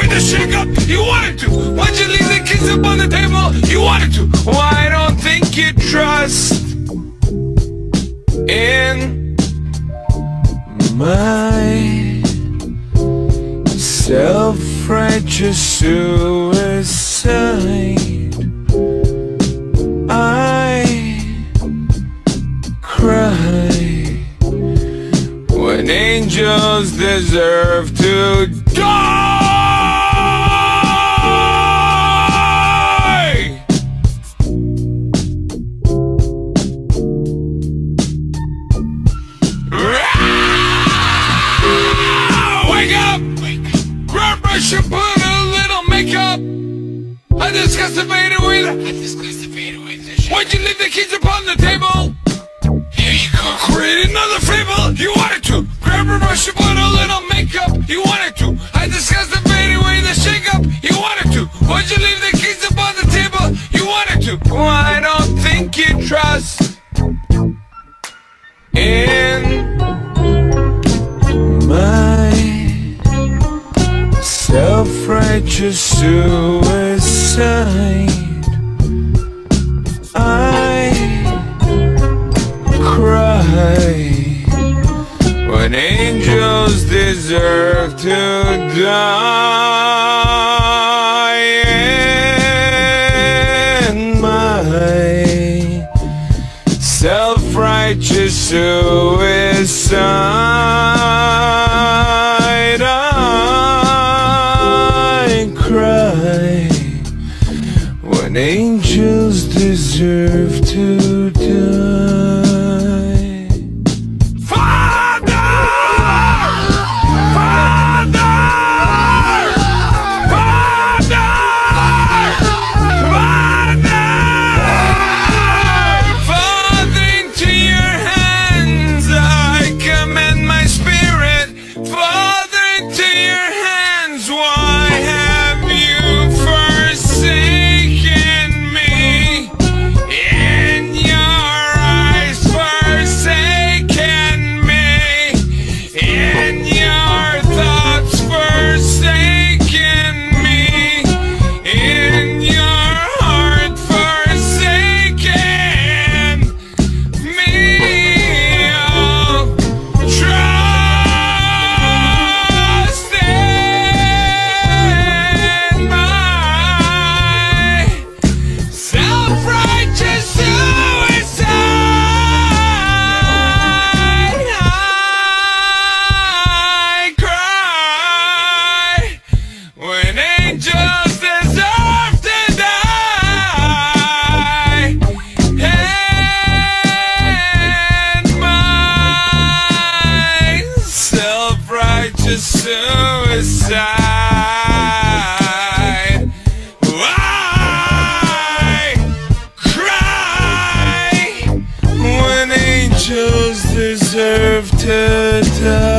the shake up? You wanted to. Why'd you leave the kids up on the table? You wanted to. Well, I don't think you trust in my self-righteous suicide. I cry when angels deserve to die. Wake up! Grab brush and put a little makeup. I discussed the fade away. Why'd you leave the kids upon the table? Here you go. Create another fable. You wanted to. Grab a brush and put a little makeup. You wanted to. I discussed the fade away, the shake up. You wanted to. Why'd you leave the kids upon the table? You wanted to. Well, I don't think you trust in my self-righteous suicide. I cry when angels deserve to die. And my self-righteous suicide. I cry when angels deserve to die. Father! Father! Father! Father! Father, into your hands I commend my spirit. Father, into your hands, why have you forsaken me? In your eyes, forsaken me. In your thoughts, forsaken me. In your heart, forsaken me. Oh, trust in my self-righteous suicide. I cry when angels deserve to die. And my self-righteous suicide. I cry when angels deserve to die.